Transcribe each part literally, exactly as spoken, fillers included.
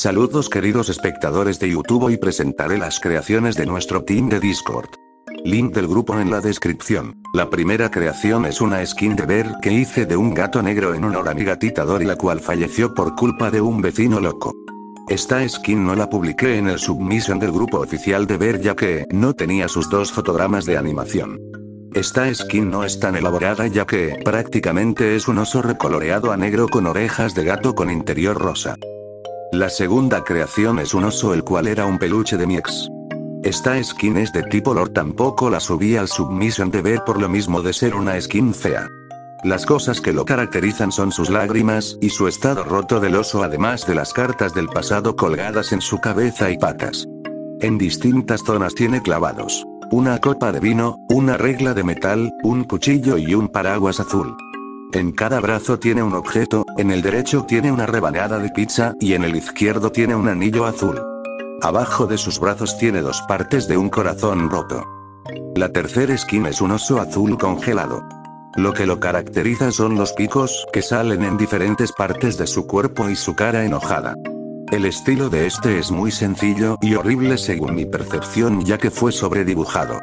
Saludos queridos espectadores de YouTube, hoy presentaré las creaciones de nuestro team de Discord. Link del grupo en la descripción. La primera creación es una skin de Bear que hice de un gato negro en honor a mi gatita Dory, la cual falleció por culpa de un vecino loco. Esta skin no la publiqué en el submission del grupo oficial de Bear ya que no tenía sus dos fotogramas de animación. Esta skin no es tan elaborada ya que prácticamente es un oso recoloreado a negro con orejas de gato con interior rosa. La segunda creación es un oso el cual era un peluche de mi ex. Esta skin es de tipo lore, tampoco la subí al submission de Bear por lo mismo de ser una skin fea. Las cosas que lo caracterizan son sus lágrimas y su estado roto del oso, además de las cartas del pasado colgadas en su cabeza y patas. En distintas zonas tiene clavados una copa de vino, una regla de metal, un cuchillo y un paraguas azul. En cada brazo tiene un objeto, en el derecho tiene una rebanada de pizza y en el izquierdo tiene un anillo azul. Abajo de sus brazos tiene dos partes de un corazón roto. La tercera skin es un oso azul congelado. Lo que lo caracteriza son los picos que salen en diferentes partes de su cuerpo y su cara enojada. El estilo de este es muy sencillo y horrible según mi percepción ya que fue sobredibujado.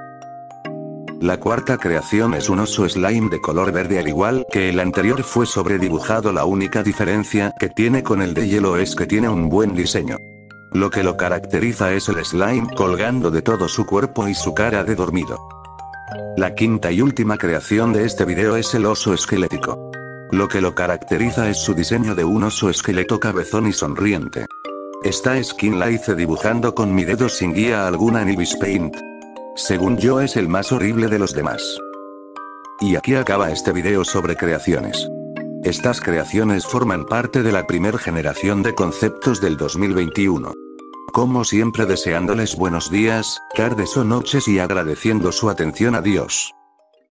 La cuarta creación es un oso slime de color verde, al igual que el anterior fue sobredibujado. La única diferencia que tiene con el de hielo es que tiene un buen diseño. Lo que lo caracteriza es el slime colgando de todo su cuerpo y su cara de dormido. La quinta y última creación de este video es el oso esquelético. Lo que lo caracteriza es su diseño de un oso esqueleto cabezón y sonriente. Esta skin la hice dibujando con mi dedo sin guía alguna en Ibis Paint. Según yo es el más horrible de los demás. Y aquí acaba este video sobre creaciones. Estas creaciones forman parte de la primera generación de conceptos del dos mil veintiuno. Como siempre, deseándoles buenos días, tardes o noches y agradeciendo su atención. Adiós.